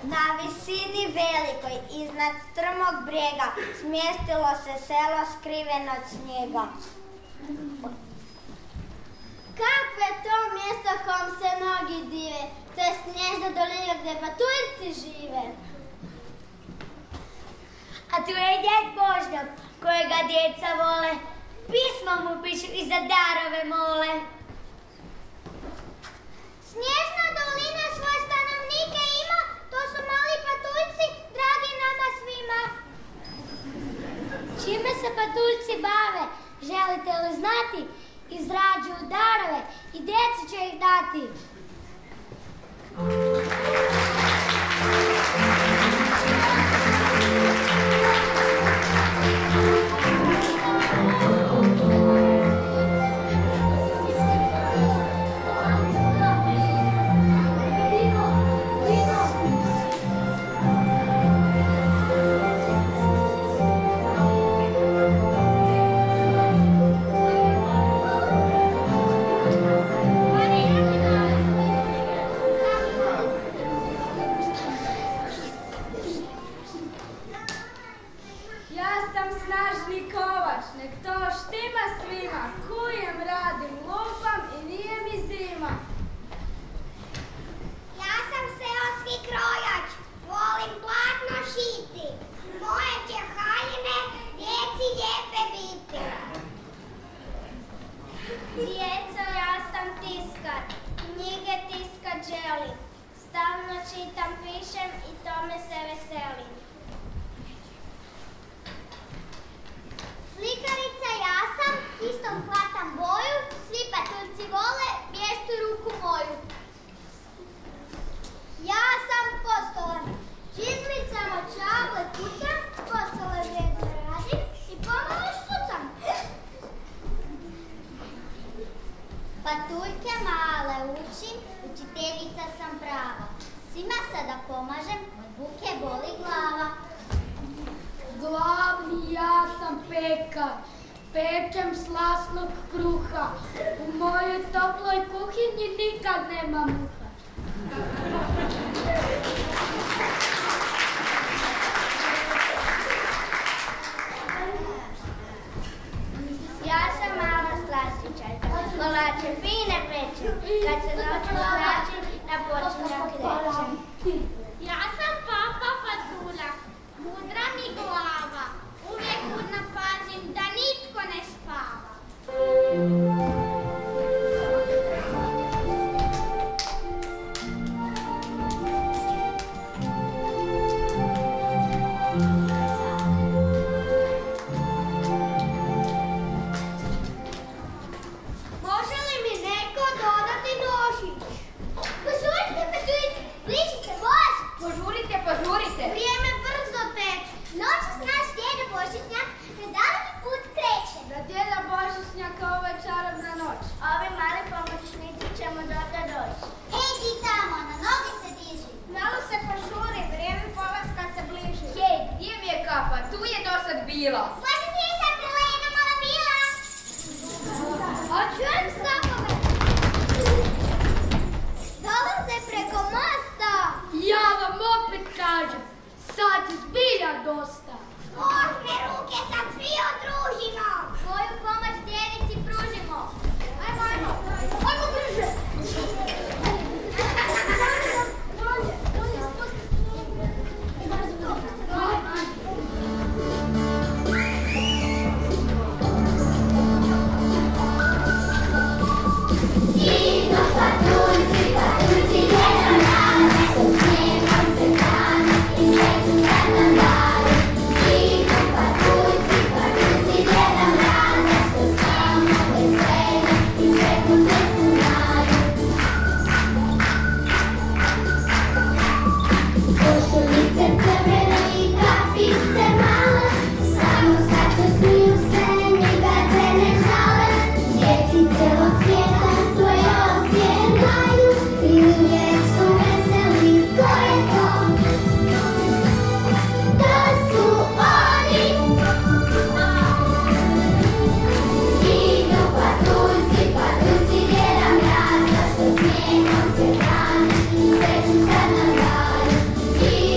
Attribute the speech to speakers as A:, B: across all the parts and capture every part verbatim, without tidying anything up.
A: Na visini velikoj, iznad strmog brijega, smjestilo se selo skriveno od snijega.
B: Kakvo je to mjesto kom se mnogi dive, to je snježna dolina gdje patuljci žive.
A: A tu je djed Boždog, kojega djeca vole, pismo mu pišu i za darove mole.
B: Snježna dolina svoje stanovnike ima, to su mali patuljci, dragi nama svima.
A: Čime se patuljci bave, želite li znati? Izrađuju darove i djeci će ih dati.
B: Patuljke male učim, učiteljica sam prava. Svima sada pomažem, od buke boli glava.
C: Glavni ja sam pekar, pečem slasnog kruha. U mojoj toploj kuhinji nikad nema muha.
B: Ja sam mala slastičarka, kolače fine pečem, kad se noću zračim, na počinjak rečem. Ja sam papa Fatula, mudra mi glava, uvijek budno pazim da nitko ne spava.
C: Požurite!
B: Vrijeme brzo teče. Noćas naš djeda Božićnjak na daleki put kreće.
C: Za djeda Božićnjaka ovo je čarobna noć.
B: Ovi mali pomoćnici ćemo dobro doći. Ej ti tamo, na noge se diži.
A: Malo se požuri, vrijeme polaska se bliži.
C: Hej, gdje mi je kapa? Tu je dosad bila.
B: Možda ti je sad Milena mala bila. A čujem sapove. Dolaze preko mosta.
C: Ja vam opet kažem, sad je zbilja dosta.
B: Složne ruke, sad svi odružimo. Svoju pomoć djedici pružimo. Ajmo, ajmo. Ajmo brže. Bolje, bolje, Idu patuljci, patuljci, jedan raz, s snijegom se hrane i sreću sad nam daju. Idu patuljci, patuljci, jedan raz, što samo veselje i sretnu sreću znaju. Košuljice crvene i kapice male, samo skaču smiju se, nikad se ne žale. Djeci celog svijeta svoje osjećaju i uvijek su veseli, ko je to? To su oni! Idu patuljci, patuljci, djeda Mraz, zašto snijegom se hrane i sreću sad nam daju.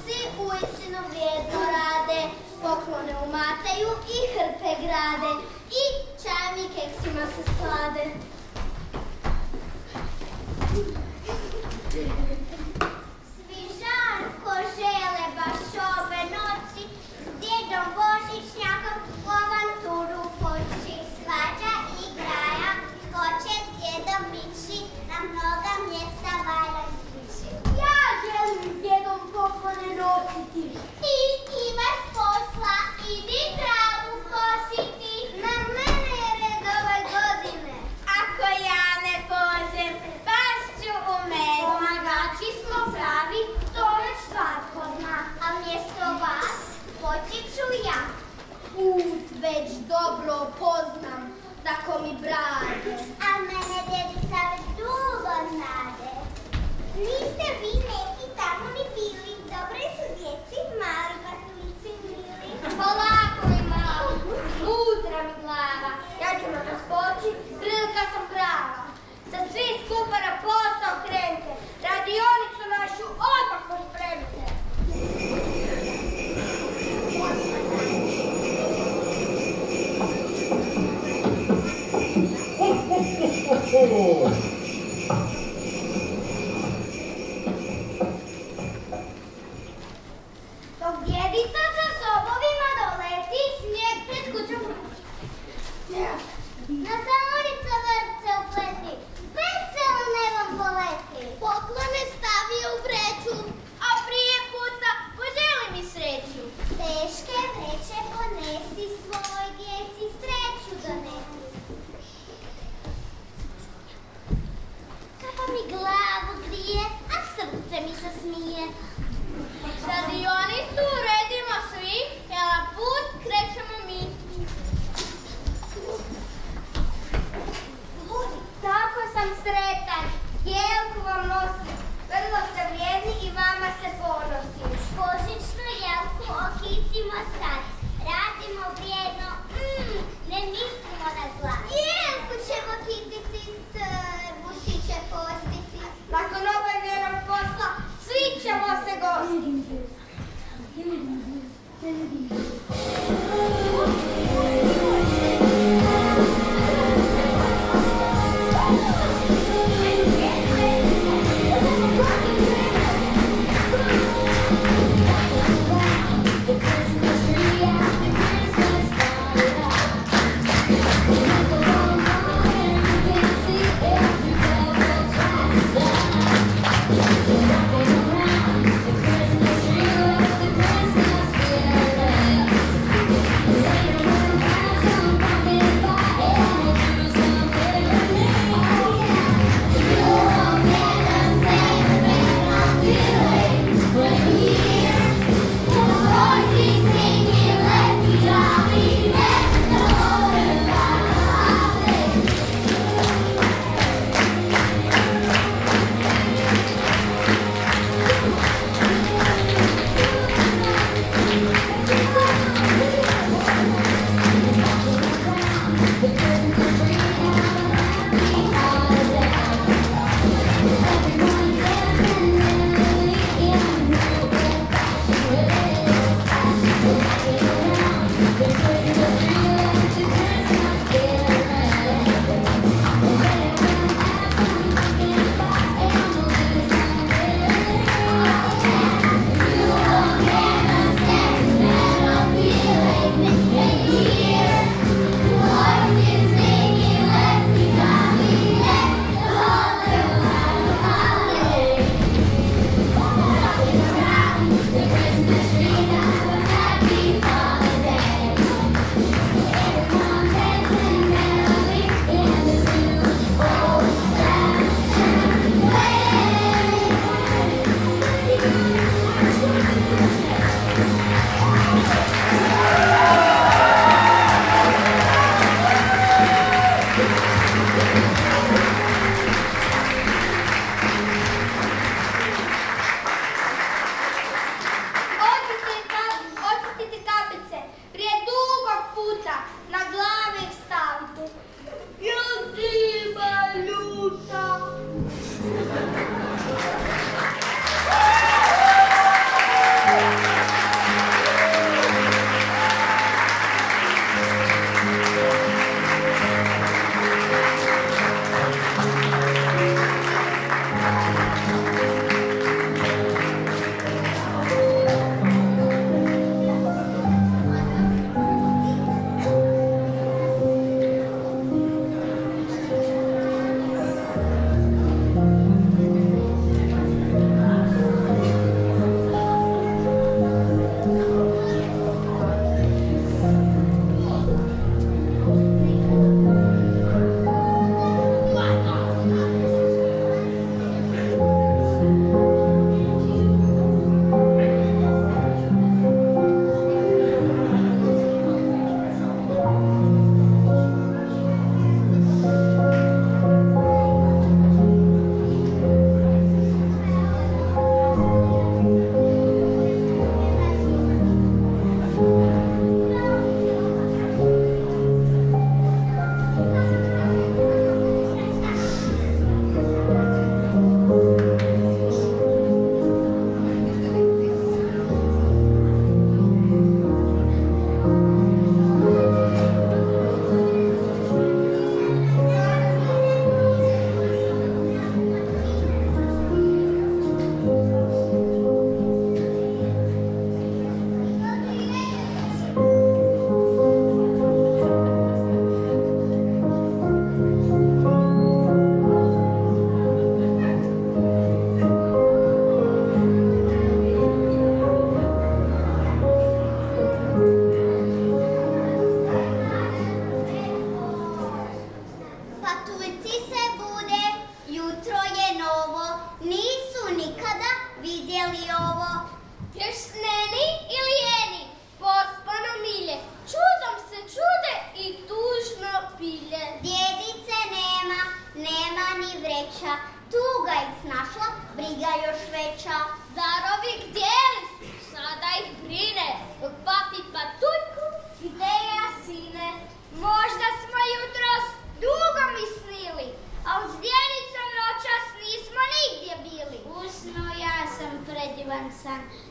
B: Glumci uistinu vrijedno rade, poklone umataju i hrpe grade i čajom i keksima se sklade. Svi žarko žele baš ove noći s djedom Božićnjakom u avanturu poći. Svađa i graja, tko će s djedom ići, na mnoga mjesta valja ići. Ja želim s djedom poklone nositi. Ti imaš posla, idi travu kositi. Na mene je red ove godine. Ako ja ne pođem, baš ću u med. Pomagači smo pravi, to već svatko zna. A mjesto vas poći ću ja. Put već dobro poznam, tako mi brade. A mene djedica već dugo znade. Niste vi neki tamo ni bili, dobre su djeci, mali batulici mili. Polako mi malo, mutra mi glava, ja ću na to spoći, prilika sam prava. Sad svi skupa na posao krenite, radionicu našu odmah pospremite. Dok djedica sa sobovima doleti, snijeg pred kućom na samorica vrce upleti, veselo nebom poleti. Poklone stavi u vreću, a prije puta poželi mi sreću. Teške vreće ponesi, svoj djeci sreću donesi. Kapa mi glavu grije, a srce mi se smije. Radionicu uredimo svi, jer na put krećemo mi. Tako sam sretan, jelku vam nosim, vrlo ste vrijedni i vama se ponosim. Božićnu jelku okitimo sad, radimo vrijedno, mm, ne mislimo na glad. Jelku ćemo kititi, trbuši će postiti. Nakon obavljenog posla, svi ćemo se gostiti.
D: Christmas tree, let the Christmas spirit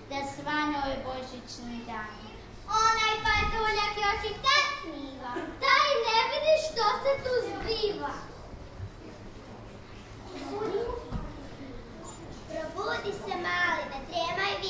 B: da svane ove božićne dane.
D: Onaj patuljak još i sad sniva. Daj ne vidiš što se tu zbiva. Probudi se mali, ne tremaj